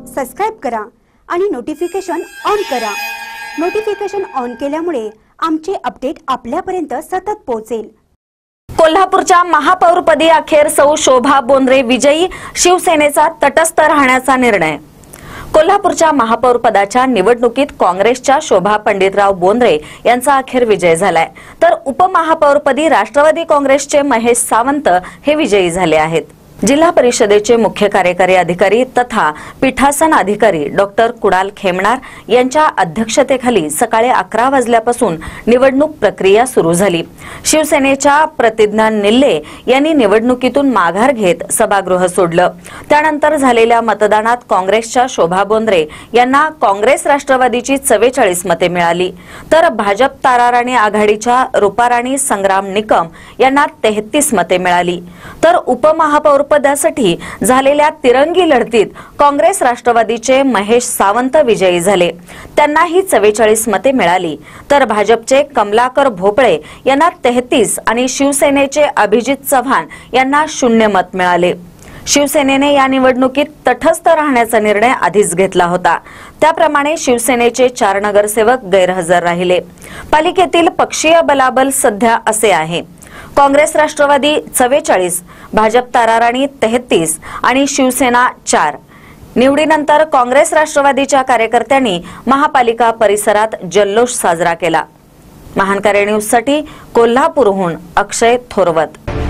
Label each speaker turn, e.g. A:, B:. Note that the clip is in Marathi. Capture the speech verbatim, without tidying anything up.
A: सबस्क्राइब करा आणि नोटिफिकेशन ऑन करा। नोटिफिकेशन ऑन केल्यामुळे आमचे अपडेट आपल्यापर्यंत सतत पोहोचेल।
B: कोल्हापूरच्या महापौरपदी अखेर सौ शोभा बोंद्रे विजयी, शिवसेनेचा तटस्थ राहण्याचा निर्णय। कोल्हापूरच्या महापौर पदाच्या निवडणुकीत काँग्रेसच्या शोभा पंडितराव बोंद्रे यांचा अखेर विजय झालाय, तर उपमहापौरपदी राष्ट्रवादी काँग्रेसचे महेश सावंत हे विजयी झाले आहेत। जिल्हा परिषदेचे मुख्य कार्यकारी अधिकारी तथा पीठासन अधिकारी डॉक्टर कुणाल खेमणार यांच्या अध्यक्षतेखाली सकाळी अकरा वाजल्यापासून निवडणूक प्रक्रिया सुरू झाली। शिवसेनेच्या प्रतिज्ञा निल्ले यांनी निवडणुकीतून माघार घेत सभागृह सोडलं। त्यानंतर झालेल्या मतदानात काँग्रेसच्या शोभा बोंद्रे यांना काँग्रेस राष्ट्रवादीची चव्वेचाळीस मते मिळाली, तर भाजप ताराराणी आघाडीच्या रूपाराणी संग्राम निकम यांना तेहतीस मते मिळाली। तर उपमहापौर पदासाठी झालेल्या तिरंगी लढतीत काँग्रेस राष्ट्रवादीचे महेश सावंत विजयी झाले, त्यांनाही चव्वेचाळीस मते मिळाली, तर भाजपचे कमलाकर भोपळे यांना तेहतीस आणि शिवसेनेचे अभिजित चव्हाण यांना शून्य मत मिळाले। शिवसेनेने या निवडणुकीत तटस्थ राहण्याचा निर्णय आधीच घेतला होता, त्याप्रमाणे शिवसेनेचे चार नगरसेवक गैरहजर राहिले। पालिकेतील पक्षीय बलाबल सध्या असे आहे: काँग्रेस राष्ट्रवादी चव्वेचाळीस, भाजप ताराराणी तेहतीस आणि शिवसेना चार। निवडीनंतर काँग्रेस राष्ट्रवादीच्या कार्यकर्त्यांनी महापालिका परिसरात जल्लोष साजरा केला। महानकारी न्यूजसाठी कोल्हापूरहून अक्षय थोरवत।